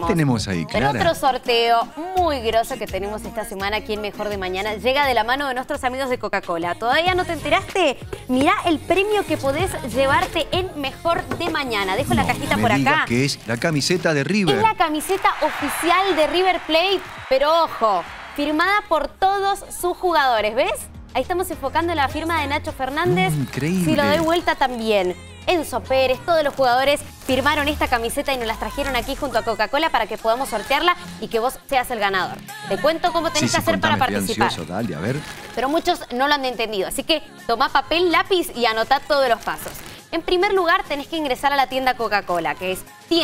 tenemos ahí, Clara? En otro sorteo muy grosso que tenemos esta semana aquí en Mejor de Mañana, llega de la mano de nuestros amigos de Coca-Cola. ¿Todavía no te enteraste? Mirá el premio que podés llevarte en Mejor de Mañana. Dejo la cajita por acá. Que es la camiseta de River. Es la camiseta oficial de River Plate, pero ojo, firmada por todos sus jugadores, ¿ves? Ahí estamos enfocando la firma de Nacho Fernández. Increíble. Si lo doy vuelta también. Enzo Pérez, todos los jugadores firmaron esta camiseta y nos las trajeron aquí junto a Coca-Cola para que podamos sortearla y que vos seas el ganador. Te cuento cómo tenés que hacer para participar. Ansioso, dale, a ver. Pero muchos no lo han entendido, así que toma papel, lápiz y anotá todos los pasos. En primer lugar, tenés que ingresar a la tienda Coca-Cola, que es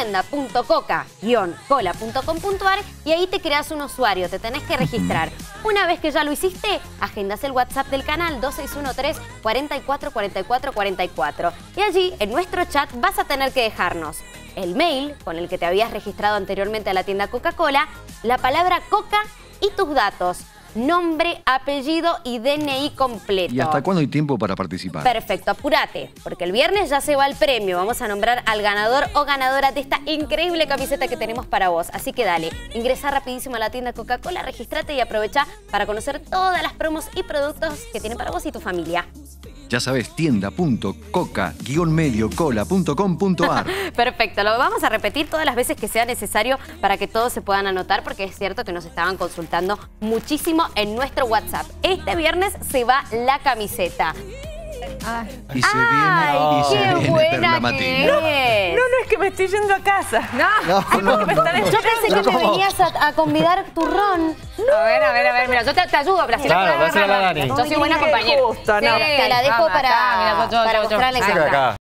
tienda.coca-cola.com.ar, y ahí te creas un usuario, te tenés que registrar. Una vez que ya lo hiciste, agendás el WhatsApp del canal 2613 44 44 44. Y allí, en nuestro chat, vas a tener que dejarnos el mail con el que te habías registrado anteriormente a la tienda Coca-Cola, la palabra Coca y tus datos. Nombre, apellido y DNI completo. ¿Y hasta cuándo hay tiempo para participar? Perfecto, apúrate, porque el viernes ya se va el premio. Vamos a nombrar al ganador o ganadora de esta increíble camiseta que tenemos para vos. Así que dale, ingresa rapidísimo a la tienda Coca-Cola, registrate y aprovecha para conocer todas las promos y productos que tienen para vos y tu familia. Ya sabes, tienda.coca-cola.com.ar. Perfecto, lo vamos a repetir todas las veces que sea necesario para que todos se puedan anotar, porque es cierto que nos estaban consultando muchísimo en nuestro WhatsApp. Este viernes se va la camiseta. Y se viene buena Perla que Matina. es. No, es que me estoy yendo a casa. No, Yo pensé que me venías a convidar turrón. A ver, mira, yo te ayudo, Brasil. Claro, dásela a la Dani. Yo soy buena compañera. Justo, no. Te la dejo para mostrarles acá.